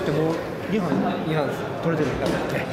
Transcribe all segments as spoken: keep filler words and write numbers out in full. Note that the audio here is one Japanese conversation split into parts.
ってもうにはんにはんです。 取れてるんだね。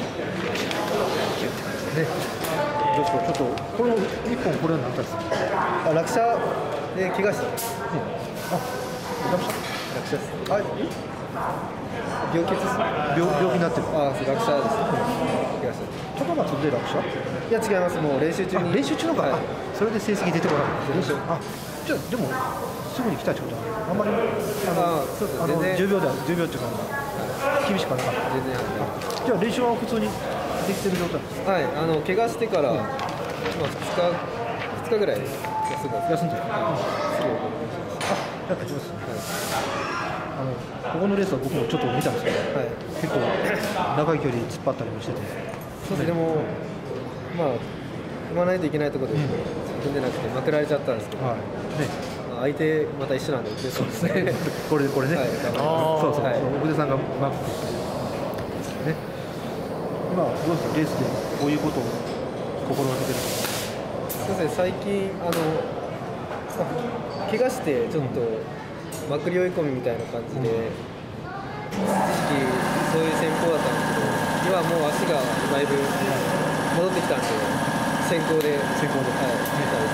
ね、ちょっとちょっとこのいっぽんこれは何回ですか。 あ、落車で怪我した。 あ、落車。 落車です。 あ、 病欠です。 病病気になってる。 あ、そう、落車です。怪我した。 高松で落車？ いや違います。もう練習中に。 練習中のか。 はい、 それで成績出てこなかった。練習。あ、じゃあでもすぐに来たってことはあんまりあのそうです。 あの全然じゅうびょうでじゅうびょうっていうか厳しくはなかった。 全然じゃあ練習は普通にできてる状態ですか。 はい、あの怪我してから、まあふつかふつかぐらい休んだんです。 休んでる。 はい、すぐあ、やっぱ上手。あのここのレースは僕もちょっと見たんですけど、 はい、 結構長い距離突っ張ったりもしてて。 そうですね。でもまあ踏まないといけないところで踏んでなくてまくられちゃったんですけど、 はい。ね。 まあ相手また一緒なんで打てそうですね。 これこれね。 はい、 そうそう。 はい、 奥出さんがマークしてね。今どうですかレースでこういうことを心がけてる。 そうですね。最近あの怪我してちょっとまくり追い込みみたいな感じで、うん、一時期そういう戦法だったんですけど、今はもう足がだいぶ戻ってきたんで先行で先行ではいみたいです。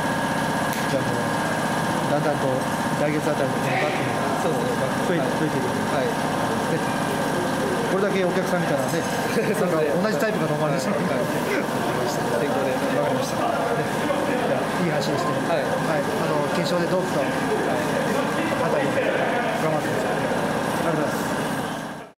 じゃあもうだんだんと来月あたりでバックもそうですね。 増えて増えている。 はい。 これだけお客さん見たらね、なんか同じタイプかと思われました。はい。 先行でわかりました。じゃあいい走りして、はい、はい、あの決勝でドープと、はい、あたり頑張ってください。ありがとうございます。